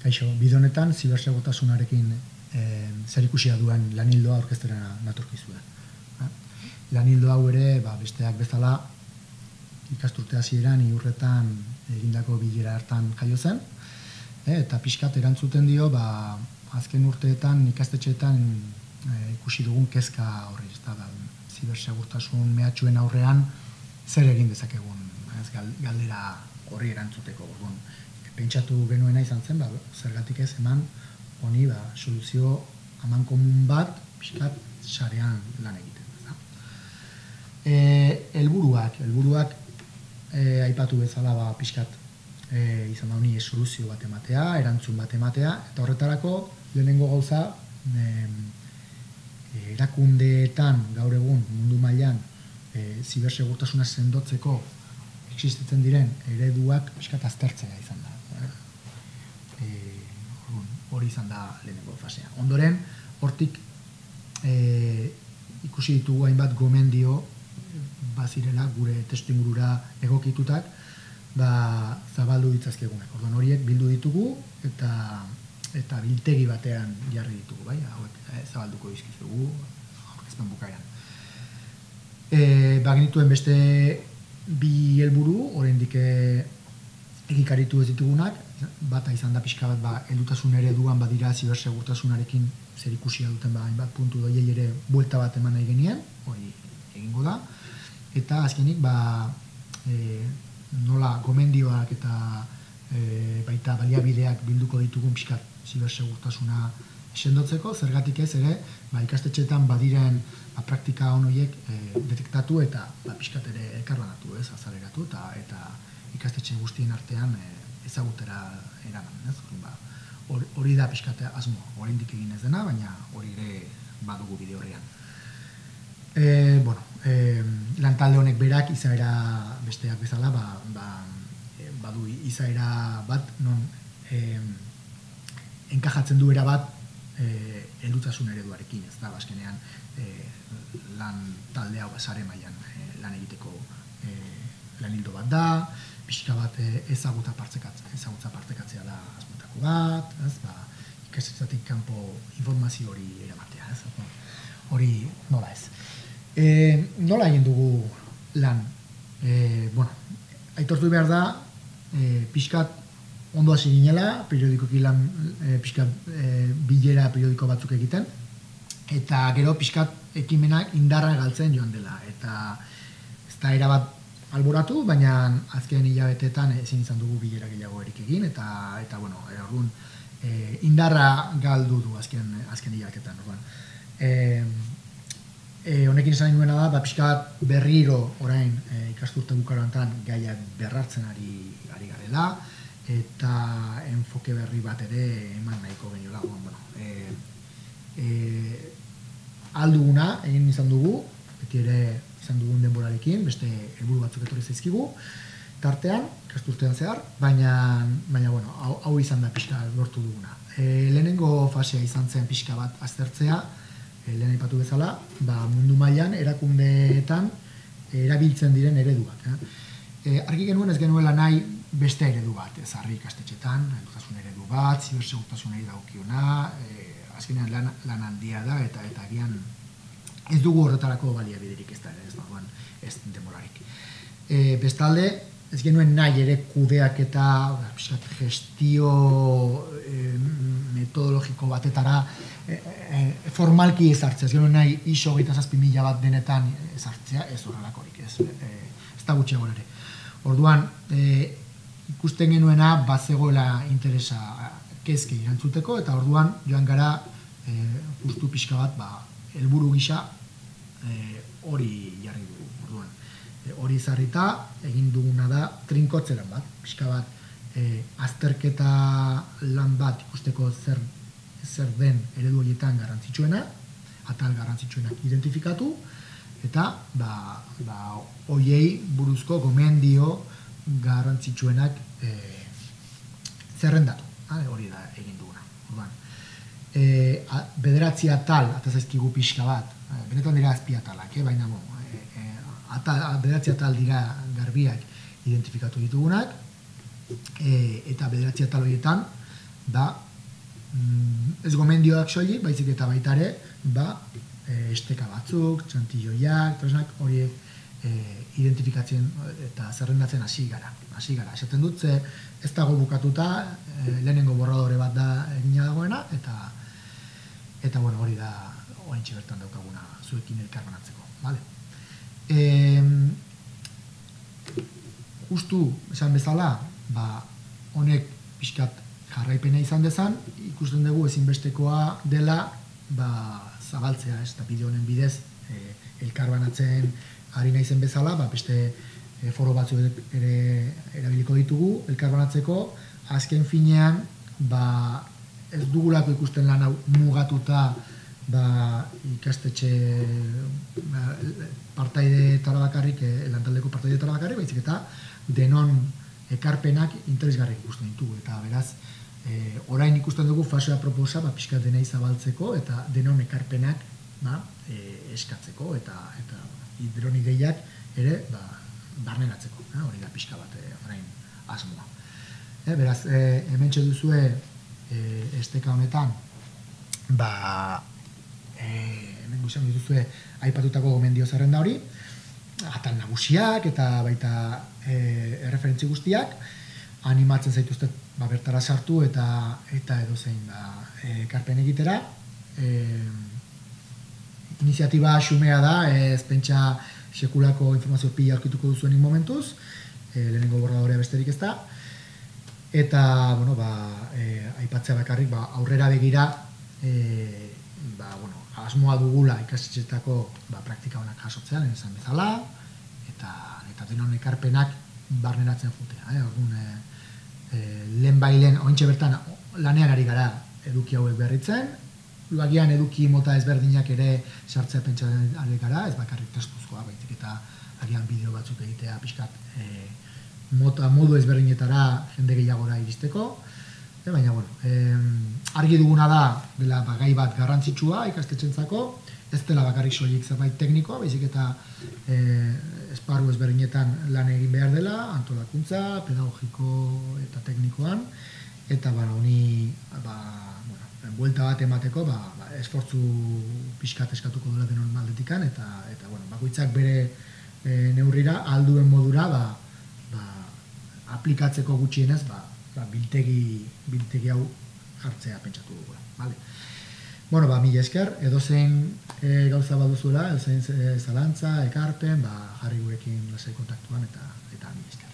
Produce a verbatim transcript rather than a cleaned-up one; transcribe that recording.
Kaixo, bide honetan zibersegurtasunarekin eh, zerikusia duen lanildoa aurkeztera natorkizue. Eh? Lanildo hau ere, ba, besteak bezala, ikasturte hasieran iurretan egindako bilera hartan jaio zen, eh, eta pixkat erantzuten dio, ba, azken urteetan ikastetxeetan eh, ikusi dugun kezka horri, ez da, zibersegurtasun mehatxuen aurrean zer egin dezakegun, ez, galdera horri erantzuteko. Orduan, pentsatu genuena izan zen, ba, zergatik ez eman honi ba, soluzio aman komun bat pixkat sarean lan egiten. E, helburuak, helburuak e, aipatu bezala ba, pixkat e, izan da honi soluzio bat ematea, erantzun bat ematea, eta horretarako lehenengo gauza e, erakundeetan gaur egun mundu mailan e, zibersegurtasuna sendotzeko existitzen diren ereduak pixkat aztertzea izan da. E, hori izan da lehenengo fasea. Ondoren, hortik e, ikusi ditugu hainbat gomendio bazirela gure testuingurura egokitutak ba, zabaldu ditzazkegunak. Orduan horiek bildu ditugu eta eta biltegi batean jarri ditugu, bai, hauek e, zabalduko dizkizugu aurkezpen bukaeran. E, ba, genituen beste bi helburu, oraindik egikaritu ez ditugunak, bata izan da pixka bat, ba, heldutasun ereduan badira zibersegurtasunarekin zerikusia duten ba, hainbat puntu doiei ere buelta bat eman nahi genien, hori egingo da, eta azkenik ba, e, nola gomendioak eta e, baita baliabideak bilduko ditugun pixkat zibersegurtasuna sendotzeko, zergatik ez ere, ba, ikastetxeetan badiren ba, praktika honoiek e, detektatu eta ba, pixkat ere elkarlanatu, ez, azaleratu, eta, eta ikastetxe guztien artean e, ezagutera eraman, ez? Ba, hori da pixkate asmo, oraindik egin ez dena, baina hori ere badugu bide horrean. E, bueno, e, lantalde honek berak izaera besteak bezala, ba, ba, e, badu izaera bat, non e, enkajatzen du era bat e, heldutasun ereduarekin, ez da, azkenean e, lan talde hau sare mailan e, lan egiteko e, lanildo bat da, pixka bat ezagutza partekatzea, ezagutza partekatzea da asmoetako bat, ez, ba, ikastetxetik kanpo informazio hori eramatea, ez, hori nola ez. E, nola egin dugu lan? E, bueno, aitortu behar da, e, pixkat ondo hasi ginela, periodikoki lan, e, pixkat e, bilera periodiko batzuk egiten, eta gero pixkat ekimenak indarra galtzen joan dela, eta ez da erabat alboratu, baina azken hilabetetan ezin izan dugu bilera gehiago erik egin, eta, eta bueno, orduan, e, indarra galdu du azken, azken hilabetetan. E, e, honekin esan nuena da, ba, pixkat berriro orain e, ikasturte bukaroantan gaia berrartzen ari, ari garela, eta enfoke berri bat ere eman nahiko geniola. Bueno, e, e, alduguna egin izan dugu, beti ere izan dugun denborarekin, beste helburu batzuk etorri zaizkigu, tartean, ikasturtean zehar, baina, baina bueno, hau, hau izan da pixka lortu duguna. E, lehenengo fasea izan zen pixka bat aztertzea, e, lehen aipatu bezala, ba, mundu mailan erakundeetan erabiltzen diren ereduak. Eh? E, argi genuen ez genuela nahi beste eredu bat, ez harri ikastetxetan, heldutasun eredu bat, zibersegurtasunari dagokiona, e, azkenean lan, lan handia da, eta eta agian ez dugu horretarako baliabiderik ez da, ez dagoen ez demorarik. E, bestalde, ez genuen nahi ere kudeak eta gestio e, metodologiko batetara e, e, formalki ezartzea, ez genuen nahi iso hogeita zazpi mila bat denetan ezartzea, ez horrelakorik, ez, e, ez da gutxiago ere. Orduan, e, ikusten genuena bazegoela interesa kezke irantzuteko, eta orduan joan gara e, justu pixka bat, ba, helburu gisa hori e, jarri dugu. Orduan, e, hori zarrita egin duguna da trinkotzeran bat, pixka bat e, azterketa lan bat ikusteko zer, zer den eredu horietan garrantzitsuena, atal garrantzitsuenak identifikatu, eta ba, ba, hoiei buruzko gomendio garrantzitsuenak e, zerrendatu. Hori da egin duguna. Orduan, E, bederatzi atal, eta zaizkigu pixka bat, e, benetan dira azpi atalak, eh? Baina bon, e, e, atal, bederatzi atal dira garbiak identifikatu ditugunak, e, eta bederatzi atal horietan ba, ez gomendioak soilik, baizik eta baita ere, ba, esteka batzuk, txantilloiak, tresnak, horiek identifikatzen eta zerrendatzen hasi gara. Hasi gara, esaten dut, ze ez dago bukatuta, lehenengo borradore bat da egina dagoena, eta eta bueno, hori da oraintxe bertan daukaguna zuekin elkarbanatzeko, vale? Justu esan bezala, ba, honek pixkat jarraipena izan dezan, ikusten dugu ezinbestekoa dela ba, zabaltzea, ez da bide honen bidez elkarbanatzen ari naizen bezala, ba, beste foro batzu ere erabiliko ditugu elkarbanatzeko, azken finean ba, ez dugulako ikusten lan hau mugatuta ba, ikastetxe ba, partaideetara bakarrik, lantaldeko partaideetara bakarrik, baizik eta denon ekarpenak interesgarrik ikusten ditugu, eta beraz, E, orain ikusten dugu fasea proposa ba, pixka denei zabaltzeko eta denon ekarpenak ba, e, eskatzeko eta, eta denon ideiak ere ba, barneratzeko, eh? Hori da pixka bat e, orain asmoa. E, beraz, e, hemen duzue e, esteka honetan ba, e, hemen guztian dituzue aipatutako gomendio zerrenda hori, atal nagusiak eta baita e, erreferentzi guztiak, animatzen zaituzte ba, bertara sartu eta eta edozein ba, ekarpen egitera. E, iniziatiba xumea da, ez pentsa sekulako informazio pila aurkituko duzuenik momentuz, e, lehenengo borradorea besterik ez da, eta bueno, ba, e, aipatzea bakarrik ba, aurrera begira e, ba, bueno, asmoa dugula ikastetxeetako ba, praktika honak jasotzean, esan bezala, eta, eta denon ekarpenak barneratzen jutea. Eh? Orduan, e, E, lehen bailen, ointxe bertan lanean ari gara eduki hauek berritzen, agian eduki mota ezberdinak ere sartzea pentsatzen ari gara, ez bakarrik testuzkoa, baizik eta agian bideo batzuk egitea pixkat e, mota, modu ezberdinetara jende gehiagora iristeko, e, baina bueno, e, argi duguna da dela ba, gai bat garrantzitsua ikastetxentzako, ez dela bakarrik soilik zerbait teknikoa, baizik eta e, esparru ezberdinetan lan egin behar dela, antolakuntza, pedagogiko eta teknikoan, eta ba, honi ba, bueno, buelta bat emateko ba, ba, esfortzu pixkat eskatuko dela denon maldetikan, eta, eta bueno, bakoitzak bere e, neurrira, alduen modura ba, ba, aplikatzeko gutxienez ba, ba, biltegi, biltegi hau jartzea pentsatu dugula. Vale? Bueno, ba, mila esker, edozein e, gauza baduzuela, edozein e, zalantza, ekarpen, ba, jarri gurekin lasai kontaktuan eta, eta mila esker.